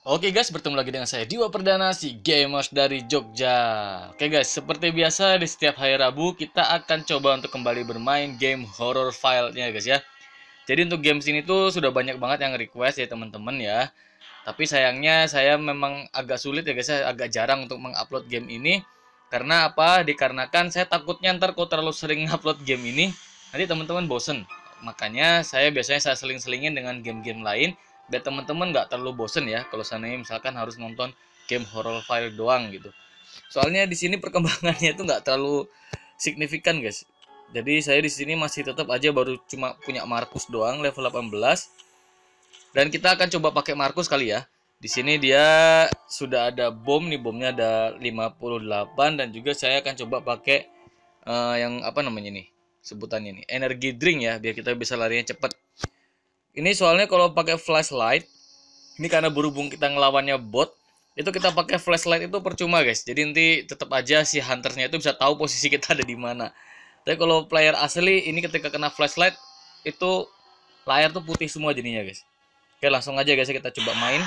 Oke guys, bertemu lagi dengan saya Diwa Perdana, si gamers dari Jogja. Oke guys, seperti biasa di setiap hari Rabu kita akan coba untuk kembali bermain game horror file-nya guys ya. Jadi untuk games ini tuh sudah banyak banget yang request ya teman-teman ya. Tapi sayangnya saya memang agak sulit ya guys ya, agak jarang untuk mengupload game ini. Karena apa? Dikarenakan saya takutnya ntar kalau terlalu sering upload game ini, nanti teman-teman bosen. Makanya saya seling-selingin dengan game-game lain biar teman-teman nggak terlalu bosen ya kalau seandainya misalkan harus nonton game horror file doang gitu. Soalnya di sini perkembangannya itu nggak terlalu signifikan guys. Jadi saya di sini masih tetap aja baru cuma punya Markus doang level 18. Dan kita akan coba pakai Markus kali ya. Di sini dia sudah ada bom nih, bomnya ada 58 dan juga saya akan coba pakai yang apa namanya nih? Sebutannya nih, energi drink ya biar kita bisa larinya cepet. Ini soalnya kalau pakai flashlight, ini karena berhubung kita ngelawannya bot, itu kita pakai flashlight itu percuma guys. Jadi nanti tetap aja si hunternya itu bisa tahu posisi kita ada di mana. Tapi kalau player asli ini ketika kena flashlight itu layar tuh putih semua jadinya guys. Oke, langsung aja guys kita coba main.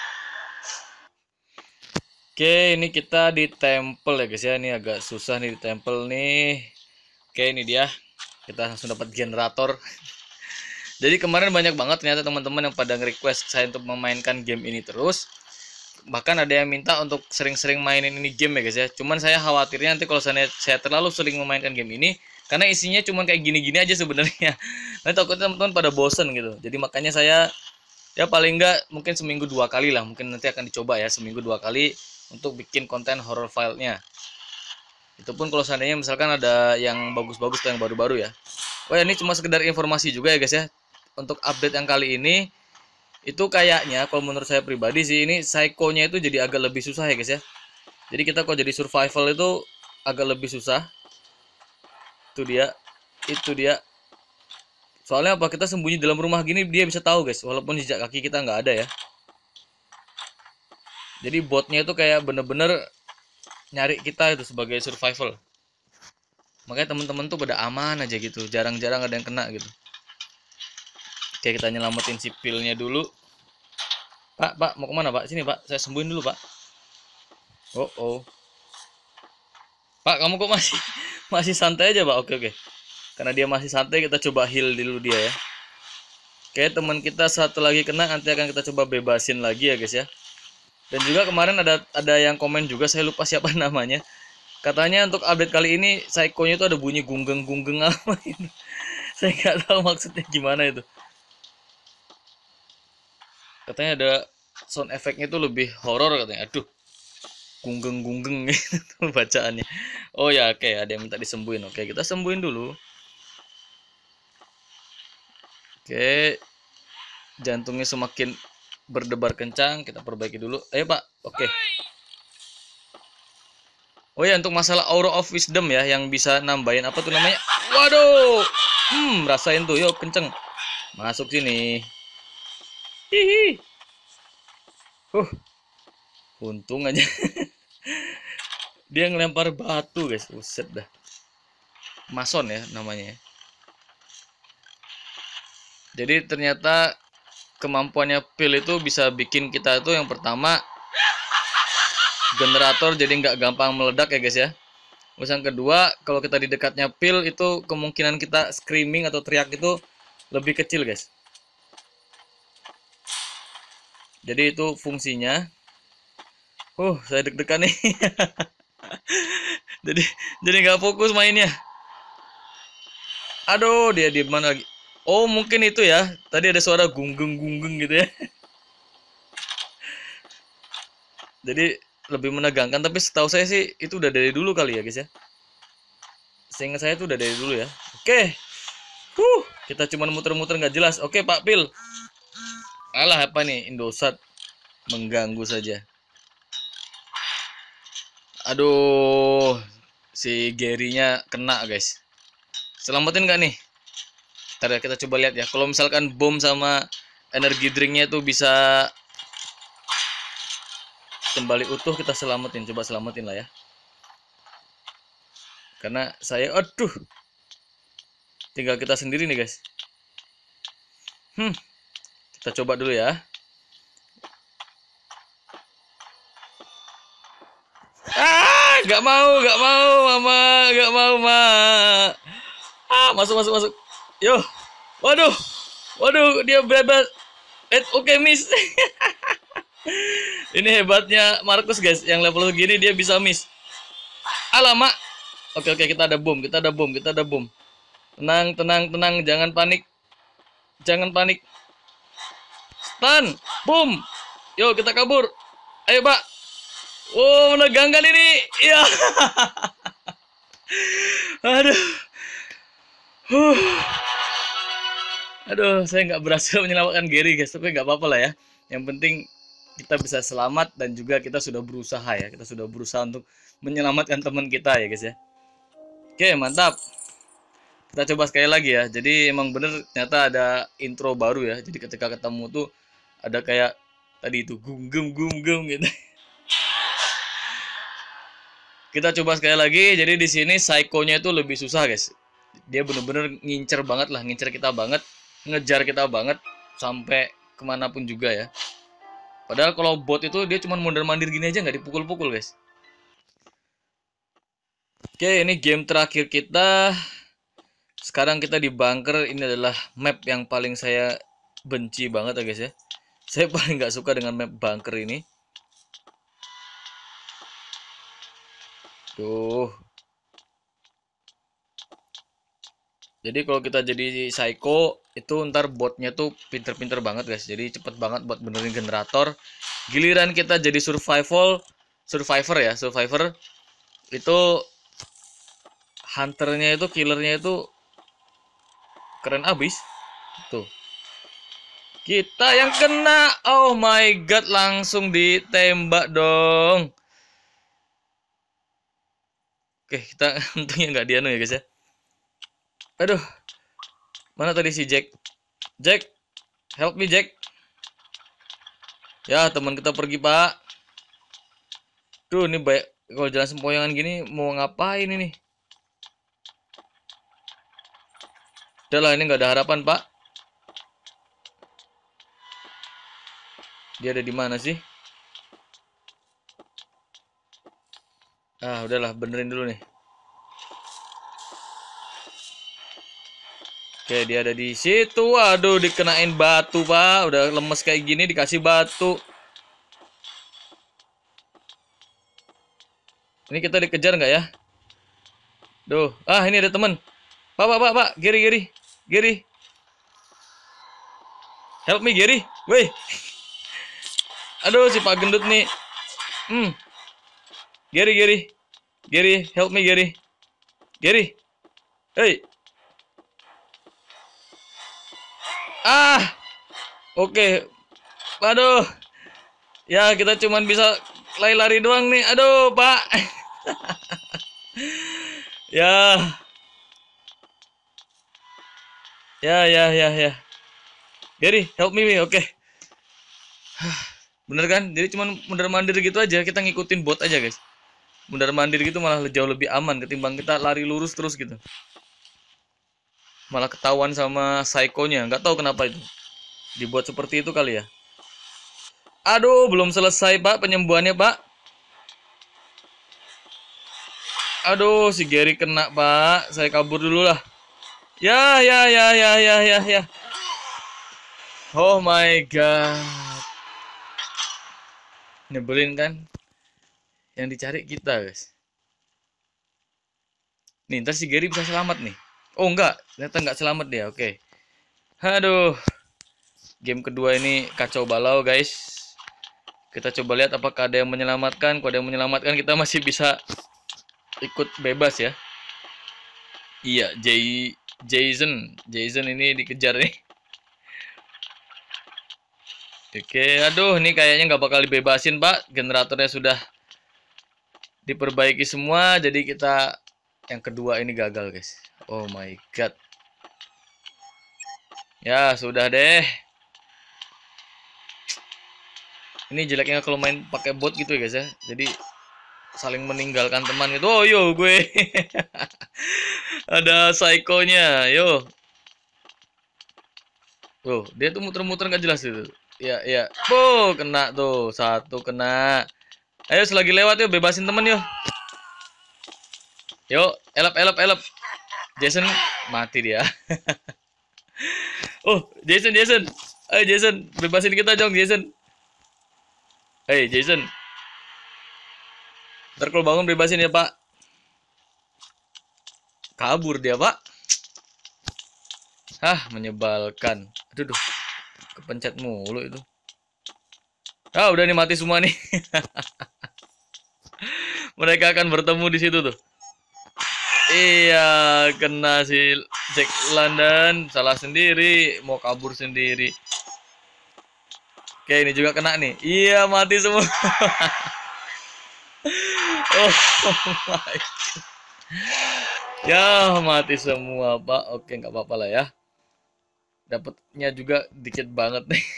Oke, ini kita di temple ya guys ya. Ini agak susah nih di temple nih. Oke, ini dia. Kita langsung dapat generator. Jadi kemarin banyak banget ternyata teman-teman yang pada nge-request saya untuk memainkan game ini terus. Bahkan ada yang minta untuk sering-sering mainin ini game ya guys ya. Cuman saya khawatirnya nanti kalau saya terlalu sering memainkan game ini, karena isinya cuman kayak gini-gini aja sebenarnya. Nanti takutnya teman-teman pada bosen gitu. Jadi makanya saya ya paling enggak mungkin seminggu 2 kali lah. Mungkin nanti akan dicoba ya seminggu 2 kali untuk bikin konten horror file-nya. Itu pun kalau seandainya misalkan ada yang bagus-bagus atau yang baru-baru ya. Oh ya, ini cuma sekedar informasi juga ya guys ya. Untuk update yang kali ini itu kayaknya kalau menurut saya pribadi sih ini psycho-nya itu jadi agak lebih susah ya guys ya. Jadi kita kalau jadi survival itu agak lebih susah. Itu dia. Soalnya apa, kita sembunyi dalam rumah gini dia bisa tahu guys, walaupun jejak kaki kita nggak ada ya. Jadi botnya itu kayak bener-bener nyari kita itu sebagai survival. Makanya teman-teman tuh pada aman aja gitu, jarang-jarang ada yang kena gitu. Oke, kita nyelamatin sipilnya dulu. Pak, mau kemana pak? Sini pak, saya sembuhin dulu pak. Oh. Pak, kamu kok masih masih santai aja pak? Oke. Karena dia masih santai, kita coba heal dulu dia ya. Oke, teman kita satu lagi kena, nanti akan kita coba bebasin lagi ya guys ya. Dan juga kemarin ada yang komen juga, saya lupa siapa namanya. Katanya untuk update kali ini psycho-nya itu ada bunyi gunggeng-gunggeng apa itu. Saya nggak tahu maksudnya gimana itu. Katanya ada sound efeknya itu lebih horor katanya. Aduh, gunggeng-gunggeng gitu bacaannya. Oh ya, oke, ada yang minta disembuhin. Oke, kita sembuhin dulu. Oke, jantungnya semakin berdebar kencang, kita perbaiki dulu. Ayo pak. Oke. Oh ya, untuk masalah Aura of Wisdom ya, yang bisa nambahin apa tuh namanya? Waduh, rasain tuh, yuk kenceng, masuk sini. Hihi. uh Untung aja dia ngelempar batu guys, buset dah. Mason ya namanya. Jadi ternyata kemampuannya pil itu bisa bikin kita itu yang pertama generator jadi nggak gampang meledak ya guys ya. Terus yang kedua, kalau kita di dekatnya pil itu kemungkinan kita screaming atau teriak itu lebih kecil guys. Jadi itu fungsinya. Saya deg-degan nih. jadi jadi nggak fokus mainnya. Aduh, dia di mana lagi? Oh, mungkin itu ya. Tadi ada suara gunggeng-gunggeng gitu ya. Jadi lebih menegangkan, tapi setahu saya sih itu udah dari dulu kali ya, guys ya. Seingat saya itu udah dari dulu ya. Oke. Kita cuma muter-muter nggak jelas. Oke, Pak Pil. Alah, apa nih? Indosat mengganggu saja. Aduh, si Gary-nya kena, guys. Selamatin nggak nih? Ntar ya, kita coba lihat ya. Kalau misalkan bom sama energi drinknya itu bisa kembali utuh, kita selamatin. Coba selamatin lah ya. Karena saya, aduh, tinggal kita sendiri nih guys. Kita coba dulu ya. Gak mau, mama, gak mau, ma. Masuk. Yo, waduh, dia bebas. Oke, miss. Ini hebatnya Markus, guys. Yang level segini dia bisa miss. Alamak. Oke, kita ada bom. Tenang, jangan panik. Stun, boom. Yo, kita kabur. Ayo, Pak. Oh, menegangkan ini. Ya. Aduh. Aduh, saya nggak berhasil menyelamatkan Gary, guys. Tapi nggak apa-apa lah ya. Yang penting kita bisa selamat dan juga kita sudah berusaha ya. Kita sudah berusaha untuk menyelamatkan teman kita ya, guys ya. Oke, mantap. Kita coba sekali lagi ya. Jadi emang bener ternyata ada intro baru ya. Jadi ketika ketemu tuh ada kayak tadi itu gum gitu. Kita coba sekali lagi. Jadi di sini psycho-nya itu lebih susah, guys. Dia bener-bener ngincer banget lah, ngincer kita banget, ngejar kita banget sampai kemanapun juga ya. Padahal kalau bot itu dia cuma mundur-mandir gini aja nggak dipukul-pukul, guys. Oke, ini game terakhir kita. Sekarang kita di bunker. Ini adalah map yang paling saya benci banget ya, guys ya. Saya paling nggak suka dengan map bunker ini. Tuh. Jadi kalau kita jadi psycho itu ntar botnya tuh pinter-pinter banget, guys. Jadi cepet banget buat benerin generator. Giliran kita jadi survivor itu hunternya itu, killernya itu keren abis. Tuh. Kita yang kena. Oh my god, langsung ditembak dong. Oke, kita untungnya nggak dianu ya, guys ya. Aduh, mana tadi si Jack? Jack, help me Jack. Ya, teman kita pergi, Pak. Duh, ini baik kalau jalan sempoyangan gini mau ngapain ini? Udah lah, ini nggak ada harapan, Pak. Dia ada di mana sih? Udahlah, benerin dulu nih. Oke, dia ada di situ. Waduh, dikenain batu, Pak. Udah lemes kayak gini dikasih batu. Ini kita dikejar nggak ya? Duh, ini ada temen. Pak. Gary. Help me, Gary. Weh. Aduh, si Pak gendut nih. Gary, help me, Gary. Hey. Oke. Aduh. Ya, kita cuman bisa lari-lari doang nih. Aduh, Pak. Ya. Gary, help me. Oke. Bener kan? Jadi cuman mundur-mandir gitu aja. Kita ngikutin bot aja, guys. Mundur-mandir gitu malah jauh lebih aman ketimbang kita lari lurus terus gitu. Malah ketahuan sama psycho-nya. Nggak tahu kenapa itu. Dibuat seperti itu kali ya. Aduh, belum selesai, Pak, penyembuhannya, Pak. Aduh, si Gary kena, Pak. Saya kabur dulu lah. Ya. Oh my god. Nyebelin kan? Yang dicari kita, guys. Nih, ntar si Gary bisa selamat nih. Oh, enggak. Ternyata enggak selamat dia. Oke. Aduh. Game kedua ini kacau balau, guys. Kita coba lihat apakah ada yang menyelamatkan. Kalau ada yang menyelamatkan, kita masih bisa ikut bebas ya. Iya, Jason ini dikejar nih. Oke, aduh, ini kayaknya nggak bakal dibebasin, Pak. Generatornya sudah diperbaiki semua, jadi kita yang kedua ini gagal, guys. Oh my god. Ya, sudah deh. Ini jeleknya kalau main pakai bot gitu ya, guys ya. Jadi saling meninggalkan teman gitu. Oh, yo gue. Ada psycho-nya. Yo. Tuh, dia tuh muter-muter nggak jelas itu. Ya. Kena tuh. Satu kena. Ayo selagi lewat yuk, bebasin temen yuk. Yuk, elap. Jason mati dia. Oh, Jason. Ayo Jason, bebasin kita dong Jason. Hey Jason. Ntar kalau bangun bebasin ya Pak. Kabur dia Pak. Menyebalkan. Aduh, kepencet mulu itu. Udah nih mati semua nih. Mereka akan bertemu di situ tuh. Iya, kena si Jack London, salah sendiri, mau kabur sendiri. Oke, ini juga kena nih. Iya, mati semua. Oh my God. Ya, mati semua, Pak. Oke, nggak apa-apa lah ya. Dapatnya juga dikit banget nih.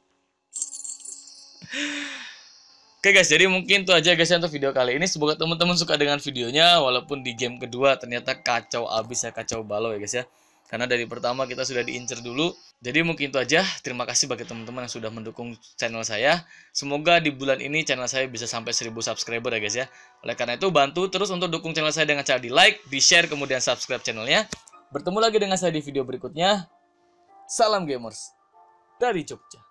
Oke guys, jadi mungkin itu aja guys ya untuk video kali ini. Semoga teman-teman suka dengan videonya. Walaupun di game kedua ternyata kacau abis ya, kacau balau ya guys ya. Karena dari pertama kita sudah diincer dulu. Jadi mungkin itu aja. Terima kasih bagi teman-teman yang sudah mendukung channel saya. Semoga di bulan ini channel saya bisa sampai 1000 subscriber ya guys ya. Oleh karena itu bantu terus untuk dukung channel saya dengan cara di like, di share, kemudian subscribe channelnya. Bertemu lagi dengan saya di video berikutnya. Salam gamers dari Jogja.